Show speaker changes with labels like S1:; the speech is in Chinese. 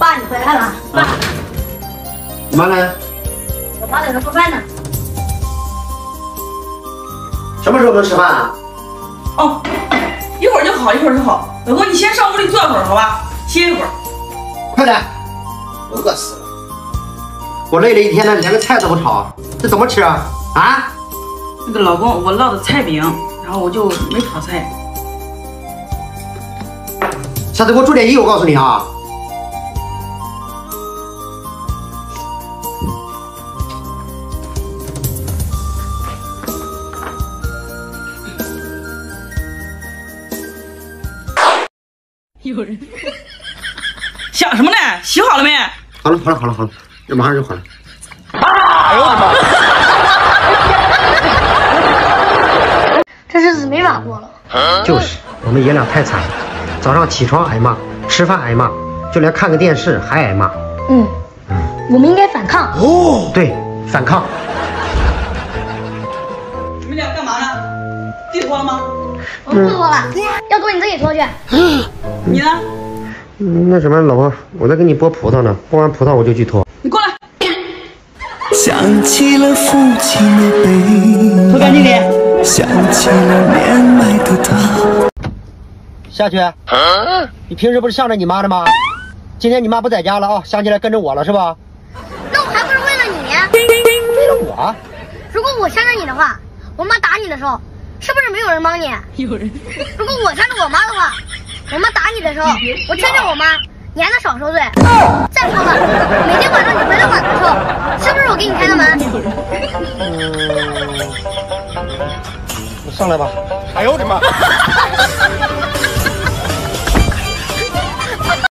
S1: 爸，你回来了，爸。
S2: 你妈呢？
S1: 我妈在那做饭呢。
S2: 什么时候能吃饭啊？
S3: 哦，一会儿就好，一会儿就好。老公，你先上屋里坐会儿，好吧？歇一会儿。
S2: 快点，我饿死了。我累了一天了，连个菜都不炒，这怎么吃啊？啊？
S3: 那个老公，我烙的菜饼，然后我就没炒菜。
S2: 下次给我注点意，我告诉你啊。
S3: 有人想什么呢？洗好了没？
S2: 好了，这马上就好了。
S1: 哎呦我的妈！这日子没法过了。
S2: 就是，我们爷俩太惨了，早上起床挨骂，吃饭挨骂，就连看个电视还挨骂。
S1: 我们应该反抗。
S2: 哦，对，反抗。
S3: 你们俩干嘛呢？自己脱了吗？
S1: 我不脱了，要脱你自己脱去。
S3: 你呢？
S2: 那什么，老婆，我在给你剥葡萄呢，剥完葡萄我就去脱。
S3: 你过来。
S4: 想起了父亲的背影，
S3: 脱干净点。
S4: 想起了年迈的他。
S2: 夏雪，你平时不是向着你妈的吗？今天你妈不在家了啊，想起来跟着我了是吧？
S1: 那我还不是为了你？
S2: 为了我？
S1: 如果我向着你的话，我妈打你的时候，是不是没有人帮你？
S3: 有人。
S1: 如果我向着我妈的话，我妈打你的时候，我劝着我妈，你还能少受罪。再说了，每天晚上你回来晚的时候，是不是我给你开的门？
S2: 上来吧。
S4: 哎呦我的妈！